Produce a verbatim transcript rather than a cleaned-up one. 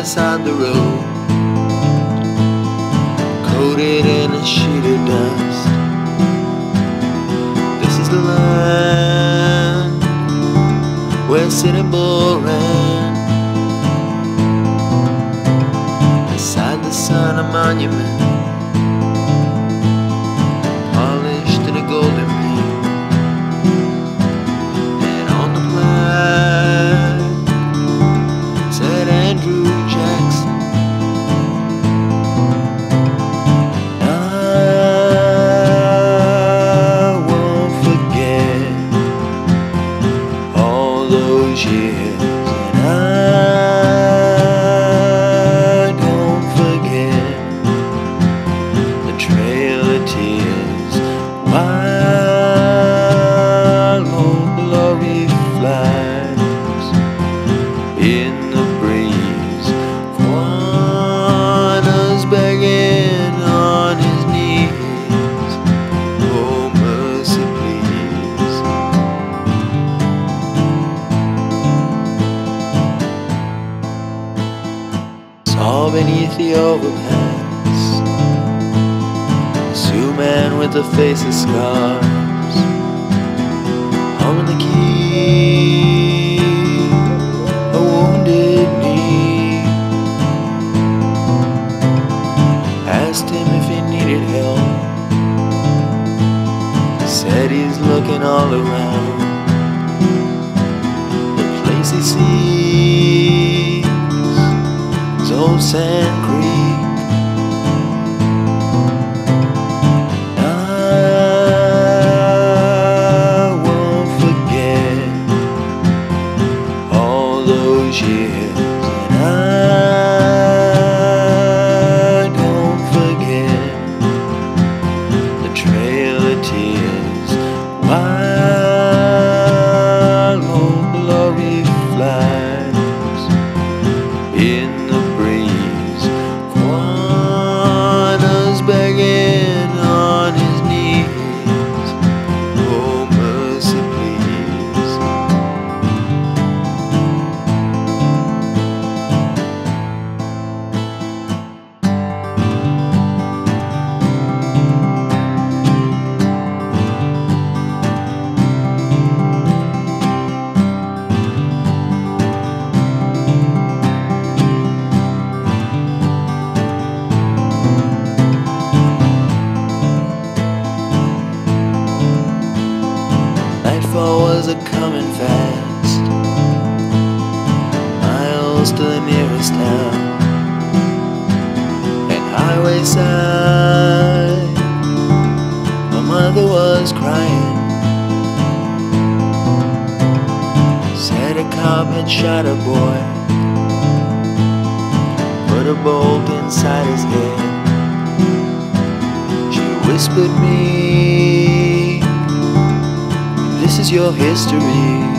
beside the road, coated in a sheet of dust. This is the land where Sitting Bull ran. Beside the sun, a monument, polished in a golden beam, and on the plaque said Andrew Jackson. I won't forget all those years, and I don't forget the trail of tears, while Old Glory flies in the breeze. Juana's begging on his knees, oh mercy please. Saw beneath the overpass a Sioux man with a face of scars, humming the key, a wounded knee. Asked him if he needed help, said he's looking all around. The place he sees is Old Sand Creek. I won't forget all those years, and I don't forget the trail of tears, while Old Glory flies in the breeze. Juana's begging on his knees, oh mercy please. Nightfall was a-comin' fast, miles to the nearest town, and highway side, my mother was crying. Said a cop had shot a boy, put a bolt inside his head. She whispered me, this is your history.